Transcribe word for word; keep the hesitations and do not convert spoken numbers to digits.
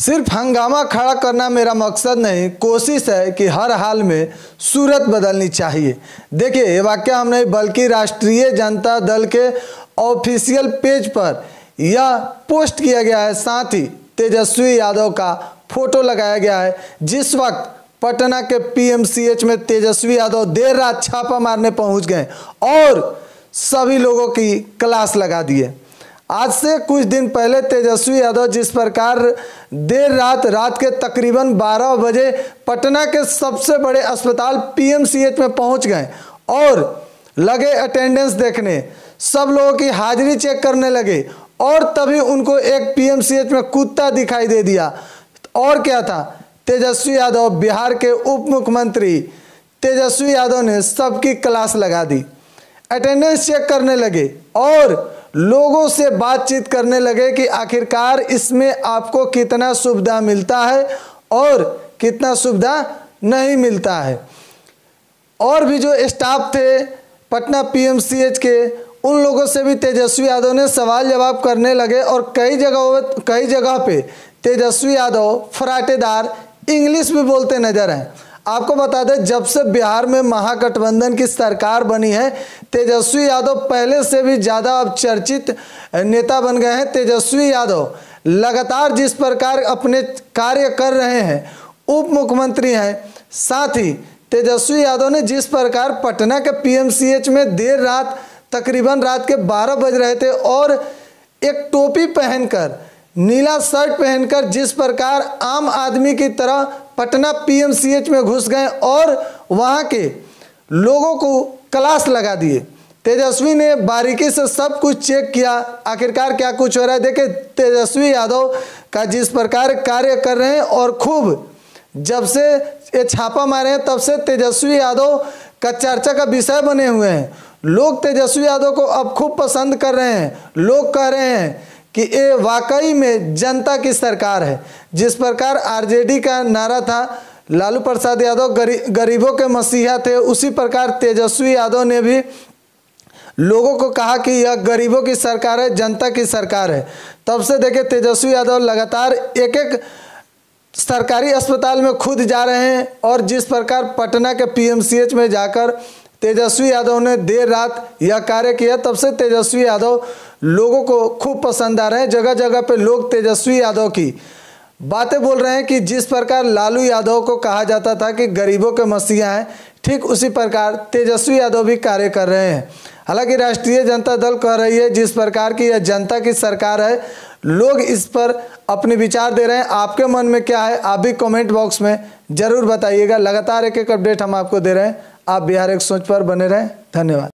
सिर्फ हंगामा खड़ा करना मेरा मकसद नहीं, कोशिश है कि हर हाल में सूरत बदलनी चाहिए। देखिए, ये वाक्य हम नहीं बल्कि राष्ट्रीय जनता दल के ऑफिशियल पेज पर यह पोस्ट किया गया है। साथ ही तेजस्वी यादव का फोटो लगाया गया है। जिस वक्त पटना के पीएमसीएच में तेजस्वी यादव देर रात छापा मारने पहुंच गए और सभी लोगों की क्लास लगा दिए। आज से कुछ दिन पहले तेजस्वी यादव जिस प्रकार देर रात रात के तकरीबन बारह बजे पटना के सबसे बड़े अस्पताल पीएमसीएच में पहुंच गए और लगे अटेंडेंस देखने, सब लोगों की हाजिरी चेक करने लगे और तभी उनको एक पीएमसीएच में कुत्ता दिखाई दे दिया। और क्या था, तेजस्वी यादव बिहार के उप मुख्यमंत्री तेजस्वी यादव ने सबकी क्लास लगा दी, अटेंडेंस चेक करने लगे और लोगों से बातचीत करने लगे कि आखिरकार इसमें आपको कितना सुविधा मिलता है और कितना सुविधा नहीं मिलता है। और भी जो स्टाफ थे पटना पीएमसीएच के, उन लोगों से भी तेजस्वी यादव ने सवाल जवाब करने लगे और कई जगह कई जगह पे तेजस्वी यादव फराटेदार इंग्लिश भी बोलते नजर आए। आपको बता दें, जब से बिहार में महागठबंधन की सरकार बनी है, तेजस्वी यादव पहले से भी ज़्यादा अब चर्चित नेता बन गए हैं। तेजस्वी यादव लगातार जिस प्रकार अपने कार्य कर रहे हैं, उप मुख्यमंत्री हैं, साथ ही तेजस्वी यादव ने जिस प्रकार पटना के पीएमसीएच में देर रात तकरीबन रात के बारह बज रहे थे और एक टोपी पहनकर, नीला शर्ट पहनकर जिस प्रकार आम आदमी की तरह पटना पीएमसीएच में घुस गए और वहां के लोगों को क्लास लगा दिए। तेजस्वी ने बारीकी से सब कुछ चेक किया, आखिरकार क्या कुछ हो रहा है। देखिए, तेजस्वी यादव का जिस प्रकार कार्य कर रहे हैं और खूब जब से ये छापा मारे हैं तब से तेजस्वी यादव का चर्चा का विषय बने हुए हैं। लोग तेजस्वी यादव को अब खूब पसंद कर रहे हैं। लोग कह रहे हैं कि ये वाकई में जनता की सरकार है। जिस प्रकार आरजेडी का नारा था, लालू प्रसाद यादव गरी, गरीबों के मसीहा थे, उसी प्रकार तेजस्वी यादव ने भी लोगों को कहा कि यह गरीबों की सरकार है, जनता की सरकार है। तब से देखे तेजस्वी यादव लगातार एक एक सरकारी अस्पताल में खुद जा रहे हैं और जिस प्रकार पटना के पीएमसीएच में जाकर तेजस्वी यादव ने देर रात यह कार्य किया, तब से तेजस्वी यादव लोगों को खूब पसंद आ रहे हैं। जगह जगह पे लोग तेजस्वी यादव की बातें बोल रहे हैं कि जिस प्रकार लालू यादव को कहा जाता था कि गरीबों के मसीहा हैं, ठीक उसी प्रकार तेजस्वी यादव भी कार्य कर रहे हैं। हालांकि राष्ट्रीय जनता दल कह रही है जिस प्रकार की यह जनता की सरकार है, लोग इस पर अपने विचार दे रहे हैं। आपके मन में क्या है, आप भी कमेंट बॉक्स में ज़रूर बताइएगा। लगातार एक एक अपडेट हम आपको दे रहे हैं। आप बिहार एक सोच पर बने रहें। धन्यवाद।